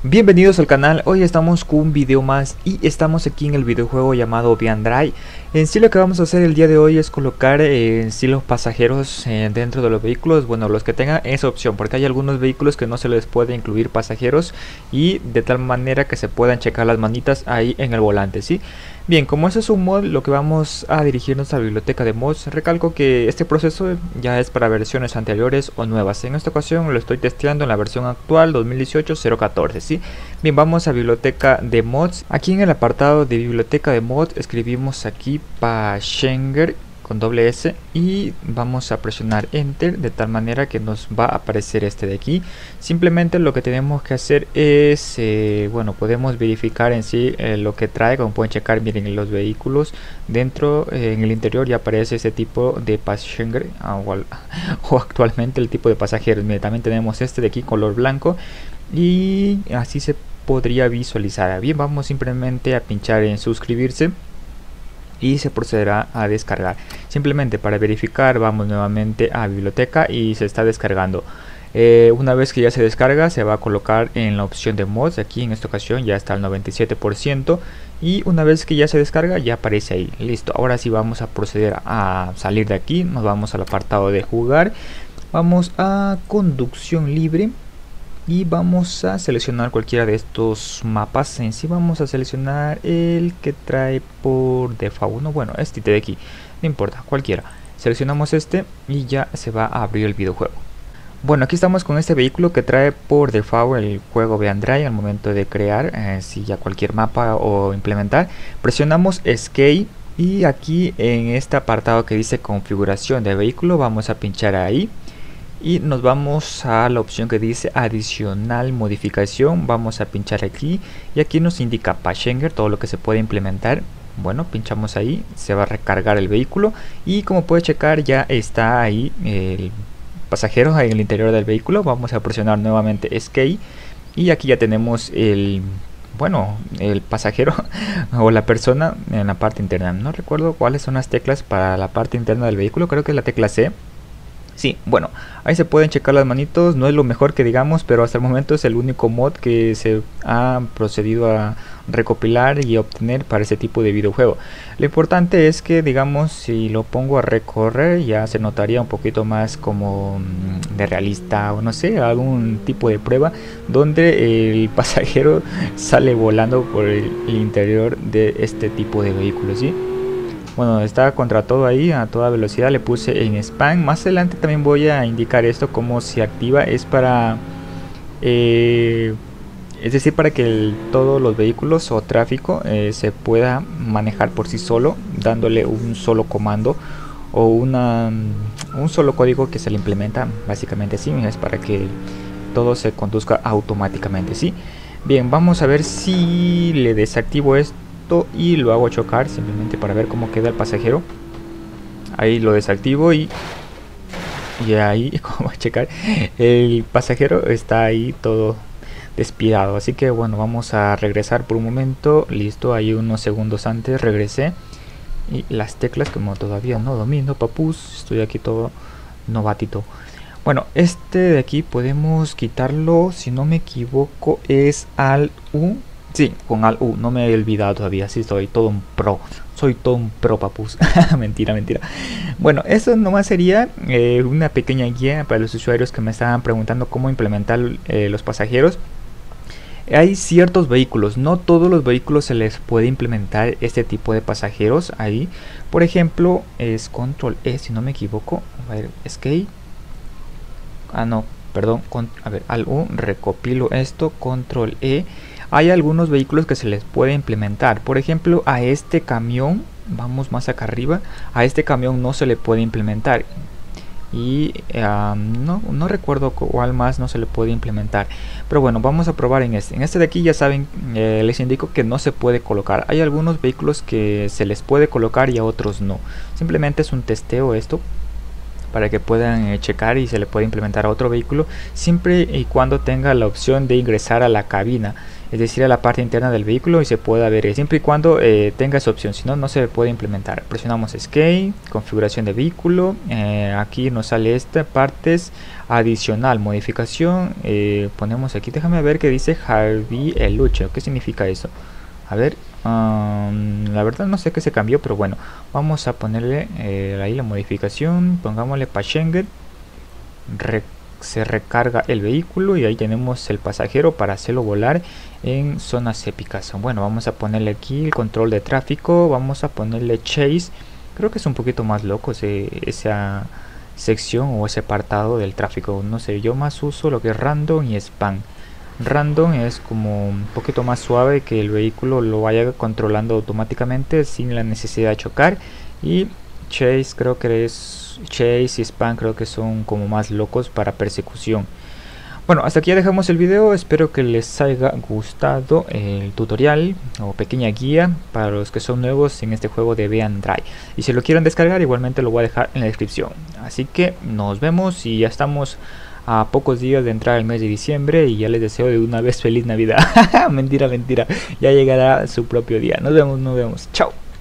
Bienvenidos al canal. Hoy estamos con un video más y estamos aquí en el videojuego llamado Biandrai. En sí lo que vamos a hacer el día de hoy es colocar en sí los pasajeros dentro de los vehículos. Bueno, los que tengan esa opción, porque hay algunos vehículos que no se les puede incluir pasajeros, y de tal manera que se puedan checar las manitas ahí en el volante, ¿sí? Bien, como eso es un mod, lo que vamos a dirigirnos a la biblioteca de mods. Recalco que este proceso ya es para versiones anteriores o nuevas. En esta ocasión lo estoy testeando en la versión actual 2018-014, ¿sí? Bien, vamos a biblioteca de mods. Aquí en el apartado de biblioteca de mods escribimos aquí Passenger con doble S y vamos a presionar enter, de tal manera que nos va a aparecer este de aquí. Simplemente lo que tenemos que hacer es bueno, podemos verificar en sí lo que trae. Como pueden checar, miren, en los vehículos dentro, en el interior ya aparece ese tipo de passenger o actualmente el tipo de pasajeros. Miren, también tenemos este de aquí color blanco y así se podría visualizar. Bien, vamos simplemente a pinchar en suscribirse y se procederá a descargar. Simplemente para verificar vamos nuevamente a biblioteca y se está descargando. Una vez que ya se descarga, se va a colocar en la opción de mods. Aquí en esta ocasión ya está al 97%, y una vez que ya se descarga ya aparece ahí. Listo, ahora sí vamos a proceder a salir de aquí. Nos vamos al apartado de jugar, vamos a conducción libre y vamos a seleccionar cualquiera de estos mapas. En sí vamos a seleccionar el que trae por default, ¿no? Bueno, este de aquí, no importa, cualquiera. Seleccionamos este y ya se va a abrir el videojuego. Bueno, aquí estamos con este vehículo que trae por default el juego Biandrai. Al momento de crear si ya cualquier mapa o implementar, presionamos Escape y aquí en este apartado que dice configuración de vehículo vamos a pinchar ahí y nos vamos a la opción que dice adicional modificación. Vamos a pinchar aquí y aquí nos indica Passenger, todo lo que se puede implementar. Bueno, pinchamos ahí, se va a recargar el vehículo y como puede checar ya está ahí el pasajero en el interior del vehículo. Vamos a presionar nuevamente Escape y aquí ya tenemos el pasajero o la persona en la parte interna. No recuerdo cuáles son las teclas para la parte interna del vehículo, creo que es la tecla C. Sí, bueno, ahí se pueden checar las manitos. No es lo mejor que digamos, pero hasta el momento es el único mod que se ha procedido a recopilar y obtener para ese tipo de videojuego. Lo importante es que, digamos, si lo pongo a recorrer, ya se notaría un poquito más como de realista, o no sé, algún tipo de prueba donde el pasajero sale volando por el interior de este tipo de vehículos, ¿sí? Bueno, está contra todo ahí a toda velocidad. Le puse en spam. Más adelante también voy a indicar esto como se activa. Es para es decir, para que todos los vehículos o tráfico se pueda manejar por sí solo, dándole un solo comando o un solo código que se le implementa. Básicamente así, es para que todo se conduzca automáticamente, ¿sí? Bien, vamos a ver si le desactivo esto y lo hago chocar, simplemente para ver cómo queda el pasajero. Ahí lo desactivo y ahí, como a checar, el pasajero está ahí todo despidado. Así que bueno, vamos a regresar por un momento. Listo, ahí unos segundos antes regresé. Y las teclas, como todavía no domino, papus, estoy aquí todo novatito. Bueno, este de aquí podemos quitarlo, si no me equivoco es Alt U. Sí, con Alt U, no me he olvidado todavía. Sí, soy todo un pro. Soy todo un pro, papus. Mentira, mentira. Bueno, eso nomás sería una pequeña guía para los usuarios que me estaban preguntando cómo implementar los pasajeros. Hay ciertos vehículos, no todos los vehículos se les puede implementar este tipo de pasajeros ahí. Por ejemplo, es Control E, si no me equivoco. A ver, Escape. Ah, no, perdón. A ver, Alt U, recopilo esto, Control E. Hay algunos vehículos que se les puede implementar. Por ejemplo, a este camión, vamos más acá arriba, a este camión no se le puede implementar. Y no recuerdo cuál más no se le puede implementar. Pero bueno, vamos a probar en este. En este de aquí ya saben, les indico que no se puede colocar. Hay algunos vehículos que se les puede colocar y a otros no. Simplemente es un testeo esto, para que puedan checar y se le puede implementar a otro vehículo, siempre y cuando tenga la opción de ingresar a la cabina. es decir, a la parte interna del vehículo y se pueda ver, siempre y cuando tenga esa opción, si no, no se puede implementar. Presionamos Escape, configuración de vehículo, aquí nos sale esta, partes, adicional, modificación, ponemos aquí, déjame ver que dice Javi Eluche, ¿qué significa eso? A ver, la verdad no sé qué se cambió, pero bueno, vamos a ponerle ahí la modificación, pongámosle Passenger, se recarga el vehículo y ahí tenemos el pasajero para hacerlo volar en zonas épicas. Bueno, vamos a ponerle aquí el control de tráfico, vamos a ponerle Chase, creo que es un poquito más loco esa sección o ese apartado del tráfico, no sé, yo más uso lo que es Random y Spam. Random es como un poquito más suave, que el vehículo lo vaya controlando automáticamente sin la necesidad de chocar, y Chase creo que es Chase y Spam creo que son como más locos para persecución. Bueno, hasta aquí ya dejamos el video, espero que les haya gustado el tutorial o pequeña guía para los que son nuevos en este juego de Beat and Drive, y si lo quieren descargar igualmente lo voy a dejar en la descripción. Así que nos vemos y ya estamos a pocos días de entrar al mes de diciembre y ya les deseo de una vez feliz Navidad. Mentira, mentira, ya llegará su propio día. Nos vemos, chao.